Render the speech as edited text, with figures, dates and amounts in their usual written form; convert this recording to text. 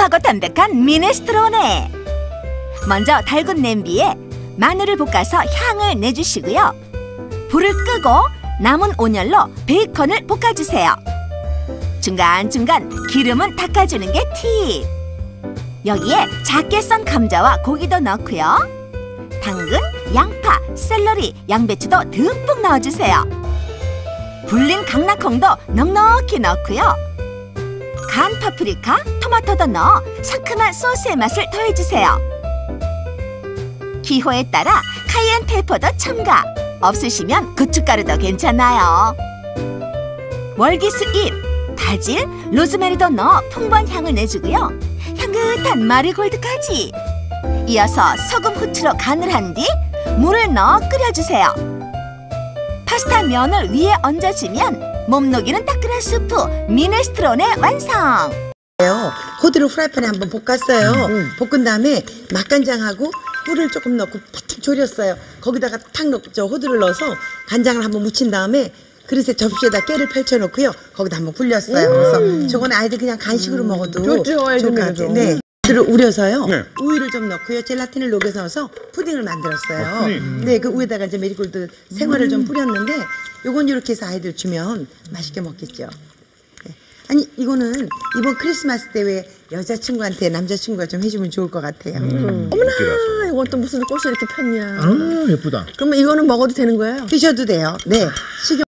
달콤하고 담백한 미네스트로네. 먼저 달군 냄비에 마늘을 볶아서 향을 내주시고요. 불을 끄고 남은 온열로 베이컨을 볶아주세요. 중간중간 기름은 닦아주는 게 팁. 여기에 작게 썬 감자와 고기도 넣고요. 당근, 양파, 샐러리, 양배추도 듬뿍 넣어주세요. 불린 강낭콩도 넉넉히 넣고요. 간 파프리카, 토마토도 넣어 상큼한 소스의 맛을 더해주세요. 기호에 따라 카이엔 페퍼도 첨가. 없으시면 고춧가루도 괜찮아요. 월기스 잎, 바질, 로즈메리도 넣어 풍부한 향을 내주고요. 향긋한 마리골드까지. 이어서 소금, 후추로 간을 한 뒤 물을 넣어 끓여주세요. 파스타 면을 위에 얹어주면 몸 녹이는 따끈한 수프 미네스트로네 완성. 호두를 프라이팬에 한번 볶았어요. 볶은 다음에 맛간장하고 꿀을 조금 넣고 바짝 졸였어요. 거기다가 탁 넣죠. 호두를 넣어서 간장을 한번 묻힌 다음에 그릇에 접시에다 깨를 펼쳐놓고요. 거기다 한번 불렸어요. 그래서 저건 아이들 그냥 간식으로 먹어도 좋을 것 같아요. 네. 호두를 우려서요. 네. 우유를 좀 넣고요. 젤라틴을 녹여서 넣어서 푸딩을 만들었어요. 네, 그 위에다가 이제 메리골드 생화를 좀 뿌렸는데 요건 이렇게 해서 아이들 주면 맛있게 먹겠죠. 네. 아니 이거는 이번 크리스마스 때 왜 여자친구한테 남자친구가 좀 해주면 좋을 것 같아요. 어머나, 이건 또 무슨 꽃이 이렇게 폈냐. 아, 예쁘다. 그러면 이거는 먹어도 되는 거예요? 드셔도 돼요. 네. 식용